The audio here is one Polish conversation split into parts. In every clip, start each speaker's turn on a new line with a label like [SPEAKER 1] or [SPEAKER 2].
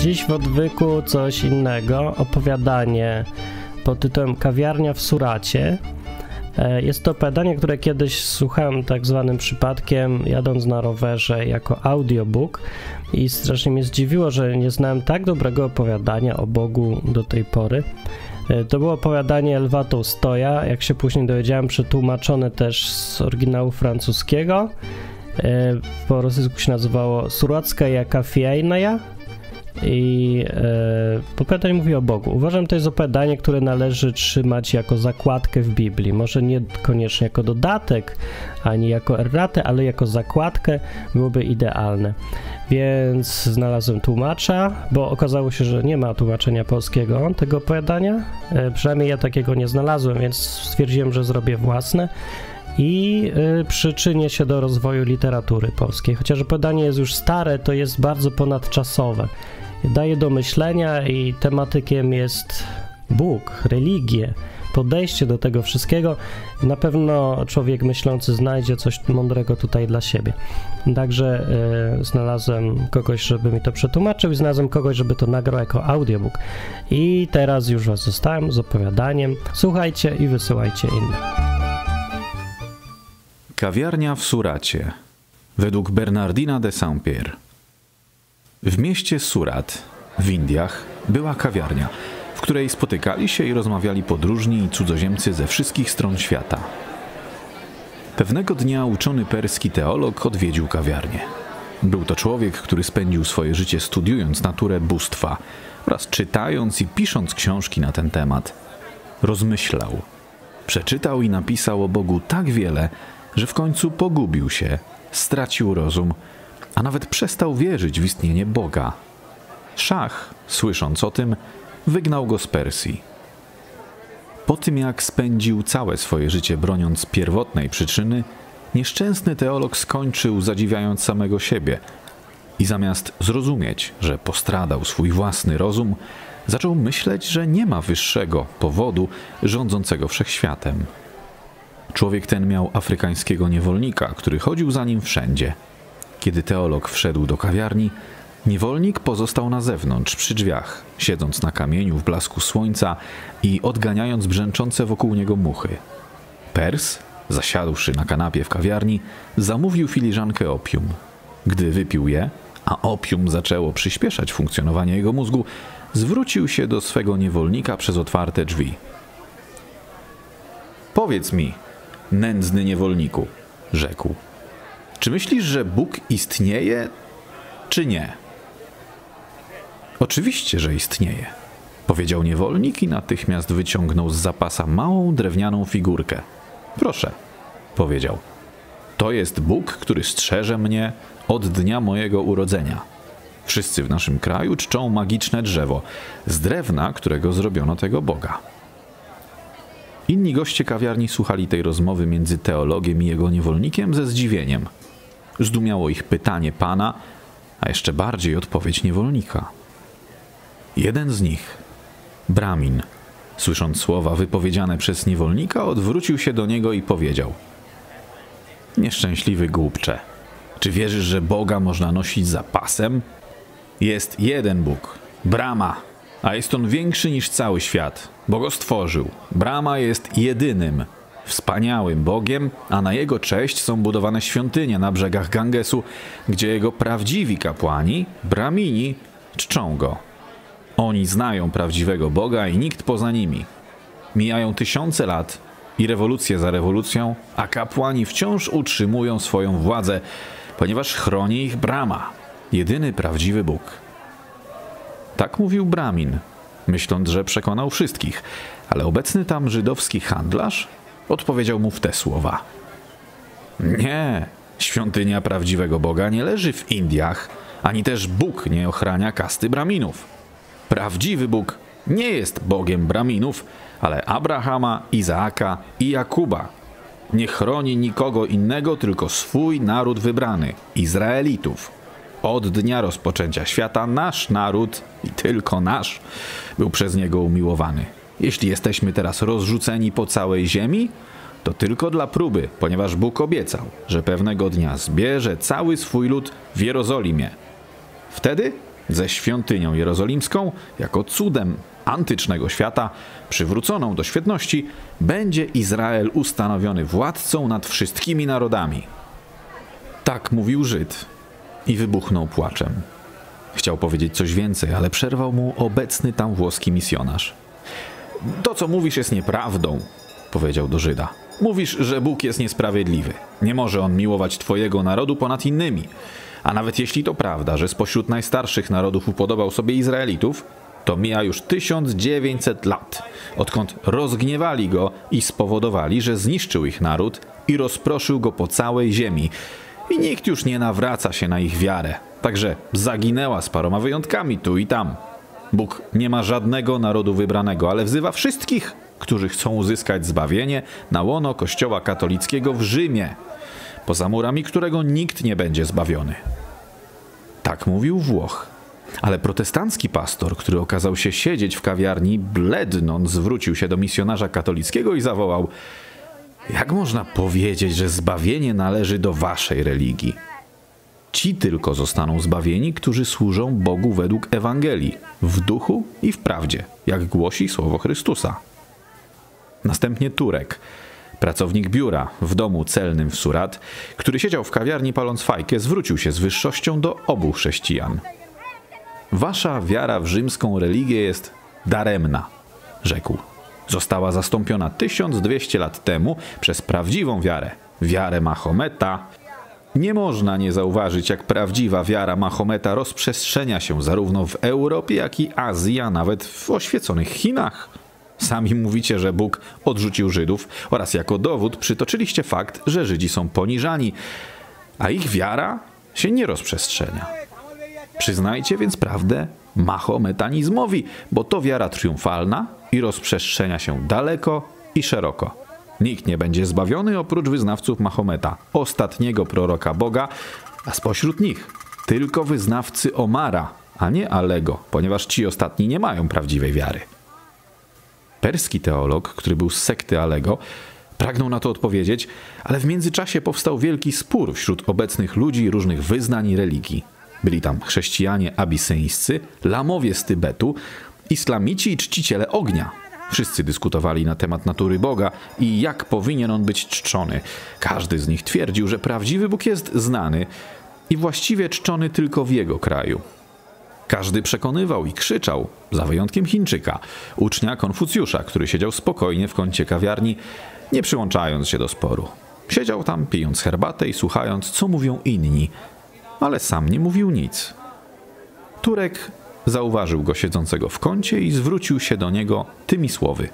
[SPEAKER 1] Dziś w odwyku coś innego, opowiadanie pod tytułem Kawiarnia w Suracie. Jest to opowiadanie, które kiedyś słuchałem tak zwanym przypadkiem, jadąc na rowerze jako audiobook i strasznie mnie zdziwiło, że nie znałem tak dobrego opowiadania o Bogu do tej pory. To było opowiadanie Lwa Tołstoja, jak się później dowiedziałem, przetłumaczone też z oryginału francuskiego. Po rosyjsku się nazywało Surackaja Kafiejnaja i opowiadanie mówi o Bogu. Uważam, że to jest opowiadanie, które należy trzymać jako zakładkę w Biblii. Może nie koniecznie jako dodatek, ani jako erratę, ale jako zakładkę byłoby idealne. Więc znalazłem tłumacza, bo okazało się, że nie ma tłumaczenia polskiego tego opowiadania. Przynajmniej ja takiego nie znalazłem, więc stwierdziłem, że zrobię własne i przyczynię się do rozwoju literatury polskiej. Chociaż opowiadanie jest już stare, to jest bardzo ponadczasowe. Daje do myślenia i tematykiem jest Bóg, religie, podejście do tego wszystkiego. Na pewno człowiek myślący znajdzie coś mądrego tutaj dla siebie. Także znalazłem kogoś, żeby mi to przetłumaczył i znalazłem kogoś, żeby to nagrał jako audiobook. I teraz już was zostałem z opowiadaniem. Słuchajcie i wysyłajcie inne.
[SPEAKER 2] Kawiarnia w Suracie według Bernardina de Saint-Pierre. W mieście Surat w Indiach była kawiarnia, w której spotykali się i rozmawiali podróżni i cudzoziemcy ze wszystkich stron świata. Pewnego dnia uczony perski teolog odwiedził kawiarnię. Był to człowiek, który spędził swoje życie studiując naturę bóstwa oraz czytając i pisząc książki na ten temat. Rozmyślał. Przeczytał i napisał o Bogu tak wiele, że w końcu pogubił się, stracił rozum, a nawet przestał wierzyć w istnienie Boga. Szach, słysząc o tym, wygnał go z Persji. Po tym, jak spędził całe swoje życie broniąc pierwotnej przyczyny, nieszczęsny teolog skończył zadziwiając samego siebie i zamiast zrozumieć, że postradał swój własny rozum, zaczął myśleć, że nie ma wyższego powodu rządzącego wszechświatem. Człowiek ten miał afrykańskiego niewolnika, który chodził za nim wszędzie. Kiedy teolog wszedł do kawiarni, niewolnik pozostał na zewnątrz, przy drzwiach, siedząc na kamieniu w blasku słońca i odganiając brzęczące wokół niego muchy. Pers, zasiadłszy na kanapie w kawiarni, zamówił filiżankę opium. Gdy wypił je, a opium zaczęło przyspieszać funkcjonowanie jego mózgu, zwrócił się do swego niewolnika przez otwarte drzwi. Powiedz mi, nędzny niewolniku, rzekł, czy myślisz, że Bóg istnieje, czy nie? Oczywiście, że istnieje, powiedział niewolnik i natychmiast wyciągnął z zapasa małą drewnianą figurkę. Proszę, powiedział, to jest Bóg, który strzeże mnie od dnia mojego urodzenia. Wszyscy w naszym kraju czczą magiczne drzewo z drewna, którego zrobiono tego Boga. Inni goście kawiarni słuchali tej rozmowy między teologiem i jego niewolnikiem ze zdziwieniem. Zdumiało ich pytanie pana, a jeszcze bardziej odpowiedź niewolnika. Jeden z nich, Bramin, słysząc słowa wypowiedziane przez niewolnika, odwrócił się do niego i powiedział: nieszczęśliwy głupcze, czy wierzysz, że Boga można nosić za pasem? Jest jeden Bóg, Brahma, a jest on większy niż cały świat, bo go stworzył. Brahma jest jedynym, wspaniałym Bogiem, a na jego cześć są budowane świątynie na brzegach Gangesu, gdzie jego prawdziwi kapłani, Brahmini, czczą go. Oni znają prawdziwego Boga i nikt poza nimi. Mijają tysiące lat i rewolucję za rewolucją, a kapłani wciąż utrzymują swoją władzę, ponieważ chroni ich Brahma, jedyny prawdziwy Bóg. Tak mówił Brahmin, myśląc, że przekonał wszystkich, ale obecny tam żydowski handlarz odpowiedział mu w te słowa: nie, świątynia prawdziwego Boga nie leży w Indiach, ani też Bóg nie ochrania kasty Braminów. Prawdziwy Bóg nie jest Bogiem Braminów, ale Abrahama, Izaaka i Jakuba. Nie chroni nikogo innego, tylko swój naród wybrany, Izraelitów. Od dnia rozpoczęcia świata nasz naród, i tylko nasz, był przez niego umiłowany. Jeśli jesteśmy teraz rozrzuceni po całej ziemi, to tylko dla próby, ponieważ Bóg obiecał, że pewnego dnia zbierze cały swój lud w Jerozolimie. Wtedy ze świątynią jerozolimską, jako cudem antycznego świata, przywróconą do świetności, będzie Izrael ustanowiony władcą nad wszystkimi narodami. Tak mówił Żyd i wybuchnął płaczem. Chciał powiedzieć coś więcej, ale przerwał mu obecny tam włoski misjonarz. To, co mówisz, jest nieprawdą, powiedział do Żyda. Mówisz, że Bóg jest niesprawiedliwy. Nie może On miłować twojego narodu ponad innymi. A nawet jeśli to prawda, że spośród najstarszych narodów upodobał sobie Izraelitów, to mija już 1900 lat, odkąd rozgniewali go i spowodowali, że zniszczył ich naród i rozproszył go po całej ziemi. I nikt już nie nawraca się na ich wiarę. Także zaginęła z paroma wyjątkami tu i tam. Bóg nie ma żadnego narodu wybranego, ale wzywa wszystkich, którzy chcą uzyskać zbawienie, na łono Kościoła katolickiego w Rzymie, poza murami którego nikt nie będzie zbawiony. Tak mówił Włoch. Ale protestancki pastor, który okazał się siedzieć w kawiarni, blednąc, zwrócił się do misjonarza katolickiego i zawołał: jak można powiedzieć, że zbawienie należy do waszej religii? Ci tylko zostaną zbawieni, którzy służą Bogu według Ewangelii, w duchu i w prawdzie, jak głosi słowo Chrystusa. Następnie Turek, pracownik biura w domu celnym w Surat, który siedział w kawiarni paląc fajkę, zwrócił się z wyższością do obu chrześcijan. Wasza wiara w rzymską religię jest daremna, rzekł. Została zastąpiona 1200 lat temu przez prawdziwą wiarę, wiarę Mahometa. Nie można nie zauważyć, jak prawdziwa wiara Mahometa rozprzestrzenia się zarówno w Europie, jak i Azji, a nawet w oświeconych Chinach. Sami mówicie, że Bóg odrzucił Żydów oraz jako dowód przytoczyliście fakt, że Żydzi są poniżani, a ich wiara się nie rozprzestrzenia. Przyznajcie więc prawdę mahometanizmowi, bo to wiara triumfalna i rozprzestrzenia się daleko i szeroko. Nikt nie będzie zbawiony oprócz wyznawców Mahometa, ostatniego proroka Boga, a spośród nich tylko wyznawcy Omara, a nie Alego, ponieważ ci ostatni nie mają prawdziwej wiary. Perski teolog, który był z sekty Alego, pragnął na to odpowiedzieć, ale w międzyczasie powstał wielki spór wśród obecnych ludzi różnych wyznań i religii. Byli tam chrześcijanie abisyńscy, lamowie z Tybetu, islamici i czciciele ognia. Wszyscy dyskutowali na temat natury Boga i jak powinien on być czczony. Każdy z nich twierdził, że prawdziwy Bóg jest znany i właściwie czczony tylko w jego kraju. Każdy przekonywał i krzyczał, za wyjątkiem Chińczyka, ucznia Konfucjusza, który siedział spokojnie w kącie kawiarni, nie przyłączając się do sporu. Siedział tam, pijąc herbatę i słuchając, co mówią inni, ale sam nie mówił nic. Turek zauważył go siedzącego w kącie i zwrócił się do niego tymi słowy.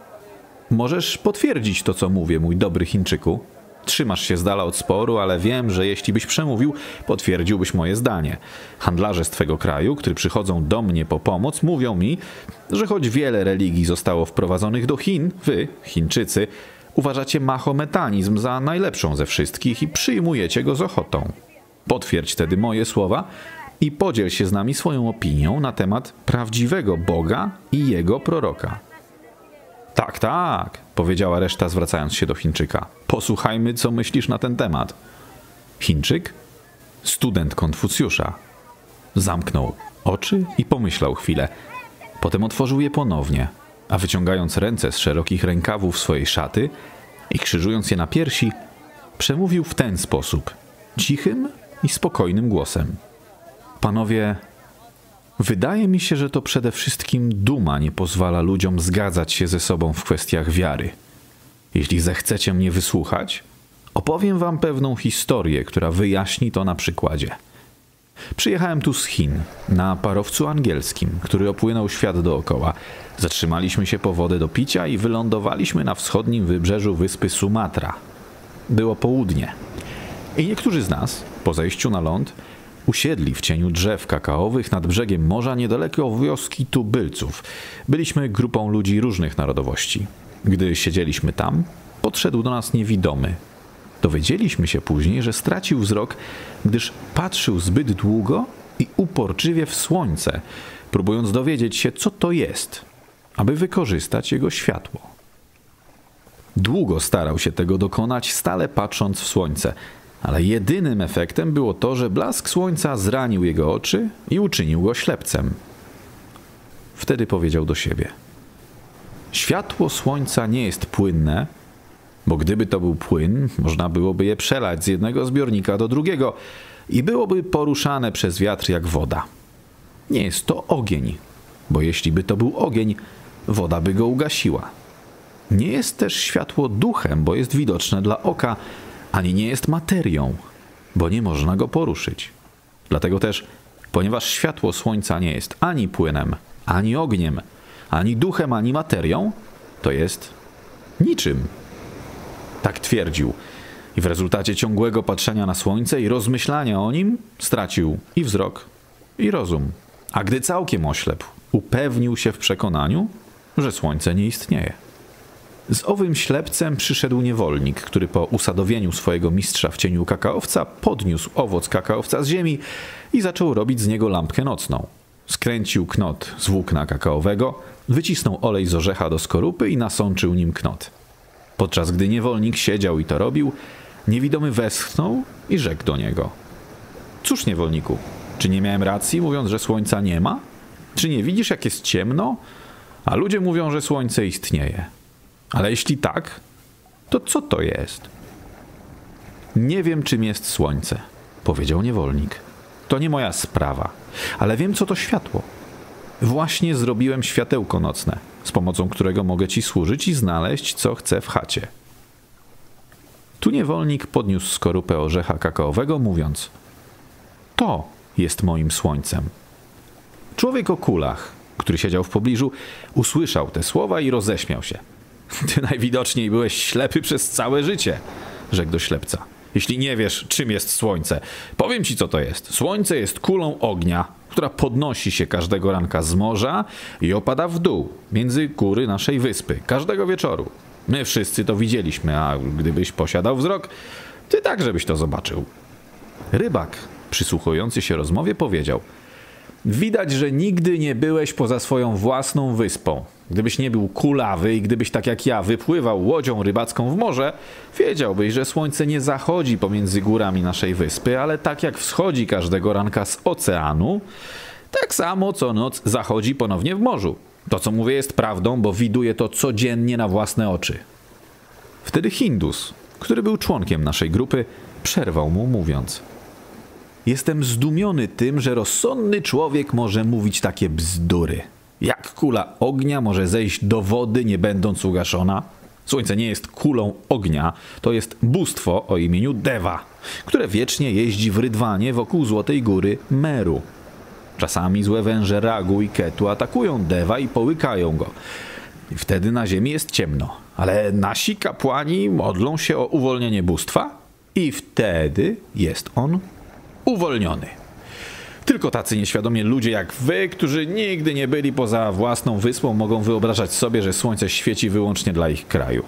[SPEAKER 2] Możesz potwierdzić to, co mówię, mój dobry Chińczyku. Trzymasz się z dala od sporu, ale wiem, że jeśli byś przemówił, potwierdziłbyś moje zdanie. Handlarze z twego kraju, którzy przychodzą do mnie po pomoc, mówią mi, że choć wiele religii zostało wprowadzonych do Chin, wy, Chińczycy, uważacie mahometanizm za najlepszą ze wszystkich i przyjmujecie go z ochotą. Potwierdź tedy moje słowa i podziel się z nami swoją opinią na temat prawdziwego Boga i jego proroka. Tak, tak, powiedziała reszta, zwracając się do Chińczyka. Posłuchajmy, co myślisz na ten temat. Chińczyk, student Konfucjusza, zamknął oczy i pomyślał chwilę. Potem otworzył je ponownie, a wyciągając ręce z szerokich rękawów swojej szaty i krzyżując je na piersi, przemówił w ten sposób, cichym i spokojnym głosem. Panowie, wydaje mi się, że to przede wszystkim duma nie pozwala ludziom zgadzać się ze sobą w kwestiach wiary. Jeśli zechcecie mnie wysłuchać, opowiem wam pewną historię, która wyjaśni to na przykładzie. Przyjechałem tu z Chin, na parowcu angielskim, który opłynął świat dookoła. Zatrzymaliśmy się po wodę do picia i wylądowaliśmy na wschodnim wybrzeżu wyspy Sumatra. Było południe. I niektórzy z nas, po zejściu na ląd, usiedli w cieniu drzew kakaowych nad brzegiem morza niedaleko wioski Tubylców. Byliśmy grupą ludzi różnych narodowości. Gdy siedzieliśmy tam, podszedł do nas niewidomy. Dowiedzieliśmy się później, że stracił wzrok, gdyż patrzył zbyt długo i uporczywie w słońce, próbując dowiedzieć się, co to jest, aby wykorzystać jego światło. Długo starał się tego dokonać, stale patrząc w słońce, ale jedynym efektem było to, że blask słońca zranił jego oczy i uczynił go ślepcem. Wtedy powiedział do siebie: światło słońca nie jest płynne, bo gdyby to był płyn, można byłoby je przelać z jednego zbiornika do drugiego i byłoby poruszane przez wiatr jak woda. Nie jest to ogień, bo jeśli by to był ogień, woda by go ugasiła. Nie jest też światło duchem, bo jest widoczne dla oka, ani nie jest materią, bo nie można go poruszyć. Dlatego też, ponieważ światło słońca nie jest ani płynem, ani ogniem, ani duchem, ani materią, to jest niczym. Tak twierdził i w rezultacie ciągłego patrzenia na słońce i rozmyślania o nim stracił i wzrok, i rozum. A gdy całkiem oślepł, upewnił się w przekonaniu, że słońce nie istnieje. Z owym ślepcem przyszedł niewolnik, który po usadowieniu swojego mistrza w cieniu kakaowca podniósł owoc kakaowca z ziemi i zaczął robić z niego lampkę nocną. Skręcił knot z włókna kakaowego, wycisnął olej z orzecha do skorupy i nasączył nim knot. Podczas gdy niewolnik siedział i to robił, niewidomy westchnął i rzekł do niego: cóż, niewolniku, czy nie miałem racji, mówiąc, że słońca nie ma? Czy nie widzisz, jak jest ciemno? A ludzie mówią, że słońce istnieje. Ale jeśli tak, to co to jest? Nie wiem, czym jest słońce, powiedział niewolnik. To nie moja sprawa, ale wiem, co to światło. Właśnie zrobiłem światełko nocne, z pomocą którego mogę ci służyć i znaleźć, co chcę w chacie. Tu niewolnik podniósł skorupę orzecha kakaowego, mówiąc: to jest moim słońcem. Człowiek o kulach, który siedział w pobliżu, usłyszał te słowa i roześmiał się. Ty najwidoczniej byłeś ślepy przez całe życie, rzekł do ślepca. Jeśli nie wiesz, czym jest słońce, powiem ci, co to jest. Słońce jest kulą ognia, która podnosi się każdego ranka z morza i opada w dół, między góry naszej wyspy, każdego wieczoru. My wszyscy to widzieliśmy, a gdybyś posiadał wzrok, ty także byś to zobaczył. Rybak, przysłuchujący się rozmowie, powiedział: widać, że nigdy nie byłeś poza swoją własną wyspą. Gdybyś nie był kulawy i gdybyś tak jak ja wypływał łodzią rybacką w morze, wiedziałbyś, że słońce nie zachodzi pomiędzy górami naszej wyspy, ale tak jak wschodzi każdego ranka z oceanu, tak samo co noc zachodzi ponownie w morzu. To, co mówię, jest prawdą, bo widuję to codziennie na własne oczy. Wtedy Hindus, który był członkiem naszej grupy, przerwał mu, mówiąc: jestem zdumiony tym, że rozsądny człowiek może mówić takie bzdury. Jak kula ognia może zejść do wody, nie będąc ugaszona? Słońce nie jest kulą ognia, to jest bóstwo o imieniu Deva, które wiecznie jeździ w rydwanie wokół Złotej Góry Meru. Czasami złe węże Ragu i Ketu atakują Deva i połykają go. I wtedy na ziemi jest ciemno. Ale nasi kapłani modlą się o uwolnienie bóstwa i wtedy jest on uwolniony. Tylko tacy nieświadomi ludzie jak wy, którzy nigdy nie byli poza własną wyspą, mogą wyobrażać sobie, że słońce świeci wyłącznie dla ich kraju.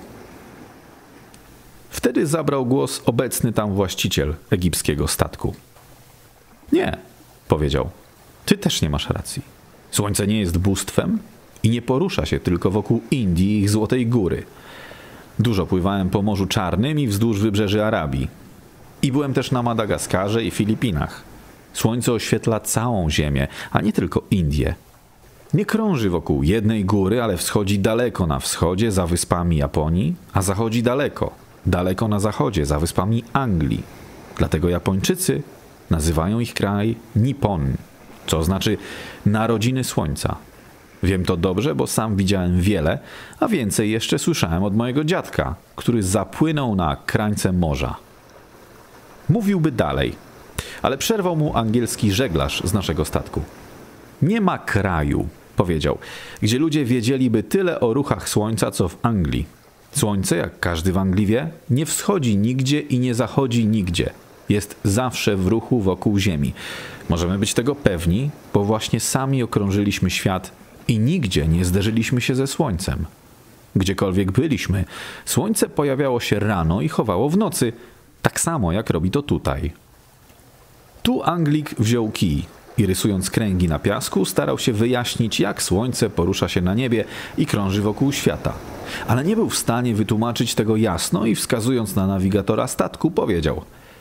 [SPEAKER 2] Wtedy zabrał głos obecny tam właściciel egipskiego statku. Nie, powiedział, ty też nie masz racji. Słońce nie jest bóstwem i nie porusza się tylko wokół Indii i ich Złotej Góry. Dużo pływałem po Morzu Czarnym i wzdłuż wybrzeży Arabii. I byłem też na Madagaskarze i Filipinach. Słońce oświetla całą Ziemię, a nie tylko Indię. Nie krąży wokół jednej góry, ale wschodzi daleko na wschodzie, za wyspami Japonii, a zachodzi daleko, daleko na zachodzie, za wyspami Anglii. Dlatego Japończycy nazywają ich kraj Nippon, co znaczy narodziny Słońca. Wiem to dobrze, bo sam widziałem wiele, a więcej jeszcze słyszałem od mojego dziadka, który zapłynął na krańce morza. Mówiłby dalej, ale przerwał mu angielski żeglarz z naszego statku. Nie ma kraju, powiedział, gdzie ludzie wiedzieliby tyle o ruchach słońca, co w Anglii. Słońce, jak każdy w Anglii wie, nie wschodzi nigdzie i nie zachodzi nigdzie. Jest zawsze w ruchu wokół Ziemi. Możemy być tego pewni, bo właśnie sami okrążyliśmy świat i nigdzie nie zderzyliśmy się ze słońcem. Gdziekolwiek byliśmy, słońce pojawiało się rano i chowało w nocy, tak samo jak robi to tutaj. Tu Anglik wziął kij i rysując kręgi na piasku starał się wyjaśnić, jak słońce porusza się na niebie i krąży wokół świata. Ale nie był w stanie wytłumaczyć tego jasno i wskazując na nawigatora statku powiedział: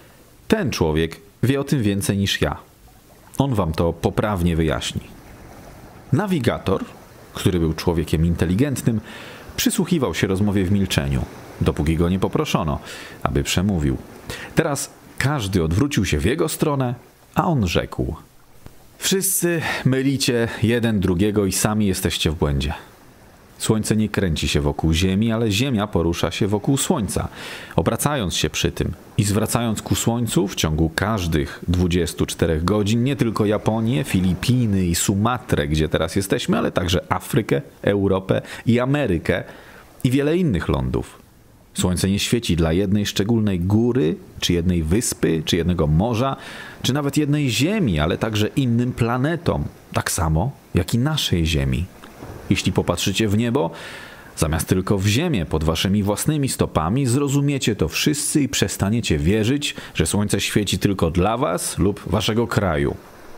[SPEAKER 2] Ten człowiek wie o tym więcej niż ja. On wam to poprawnie wyjaśni. Nawigator, który był człowiekiem inteligentnym, przysłuchiwał się rozmowie w milczeniu, dopóki go nie poproszono, aby przemówił. Teraz każdy odwrócił się w jego stronę, a on rzekł: wszyscy mylicie jeden drugiego i sami jesteście w błędzie. Słońce nie kręci się wokół Ziemi, ale Ziemia porusza się wokół Słońca, obracając się przy tym i zwracając ku Słońcu w ciągu każdych 24 godzin nie tylko Japonię, Filipiny i Sumatrę, gdzie teraz jesteśmy, ale także Afrykę, Europę i Amerykę i wiele innych lądów. Słońce nie świeci dla jednej szczególnej góry, czy jednej wyspy, czy jednego morza, czy nawet jednej Ziemi, ale także innym planetom, tak samo jak i naszej Ziemi. Jeśli popatrzycie w niebo, zamiast tylko w ziemię pod waszymi własnymi stopami, zrozumiecie to wszyscy i przestaniecie wierzyć, że słońce świeci tylko dla was lub waszego kraju.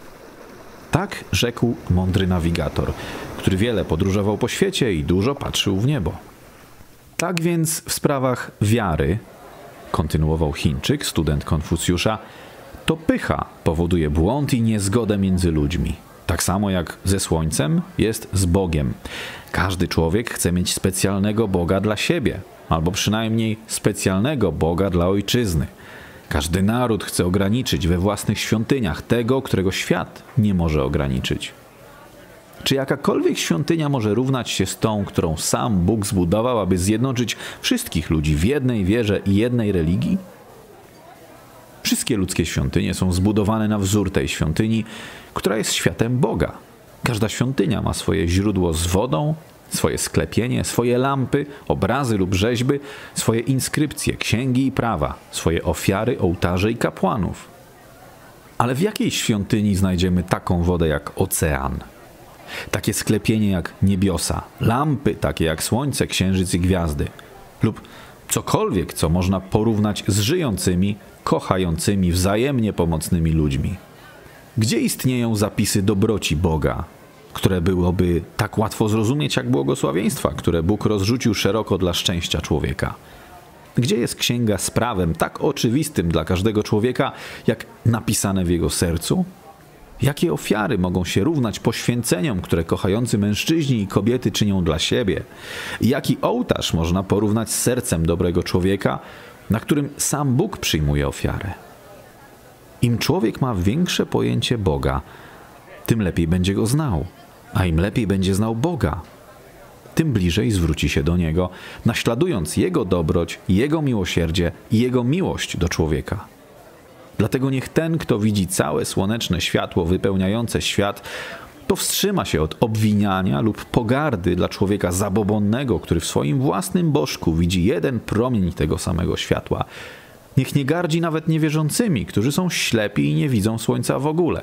[SPEAKER 2] Tak rzekł mądry nawigator, który wiele podróżował po świecie i dużo patrzył w niebo. Tak więc w sprawach wiary, kontynuował Chińczyk, student Konfucjusza, to pycha powoduje błąd i niezgodę między ludźmi. Tak samo jak ze Słońcem jest z Bogiem. Każdy człowiek chce mieć specjalnego Boga dla siebie, albo przynajmniej specjalnego Boga dla ojczyzny. Każdy naród chce ograniczyć we własnych świątyniach tego, którego świat nie może ograniczyć. Czy jakakolwiek świątynia może równać się z tą, którą sam Bóg zbudował, aby zjednoczyć wszystkich ludzi w jednej wierze i jednej religii? Wszystkie ludzkie świątynie są zbudowane na wzór tej świątyni, która jest światem Boga. Każda świątynia ma swoje źródło z wodą, swoje sklepienie, swoje lampy, obrazy lub rzeźby, swoje inskrypcje, księgi i prawa, swoje ofiary, ołtarze i kapłanów. Ale w jakiej świątyni znajdziemy taką wodę jak ocean? Takie sklepienie jak niebiosa, lampy takie jak słońce, księżyc i gwiazdy, lub cokolwiek, co można porównać z żyjącymi, kochającymi, wzajemnie pomocnymi ludźmi. Gdzie istnieją zapisy dobroci Boga, które byłoby tak łatwo zrozumieć jak błogosławieństwa, które Bóg rozrzucił szeroko dla szczęścia człowieka? Gdzie jest księga z prawem tak oczywistym dla każdego człowieka, jak napisane w jego sercu? Jakie ofiary mogą się równać poświęceniom, które kochający mężczyźni i kobiety czynią dla siebie? I jaki ołtarz można porównać z sercem dobrego człowieka, na którym sam Bóg przyjmuje ofiarę? Im człowiek ma większe pojęcie Boga, tym lepiej będzie go znał, a im lepiej będzie znał Boga, tym bliżej zwróci się do Niego, naśladując Jego dobroć, Jego miłosierdzie i Jego miłość do człowieka. Dlatego niech ten, kto widzi całe słoneczne światło wypełniające świat, powstrzyma się od obwiniania lub pogardy dla człowieka zabobonnego, który w swoim własnym bożku widzi jeden promień tego samego światła. Niech nie gardzi nawet niewierzącymi, którzy są ślepi i nie widzą słońca w ogóle.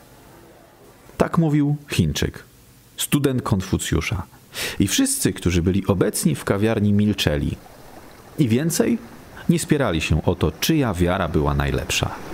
[SPEAKER 2] Tak mówił Chińczyk, student Konfucjusza. I wszyscy, którzy byli obecni w kawiarni, milczeli. I więcej nie spierali się o to, czyja wiara była najlepsza.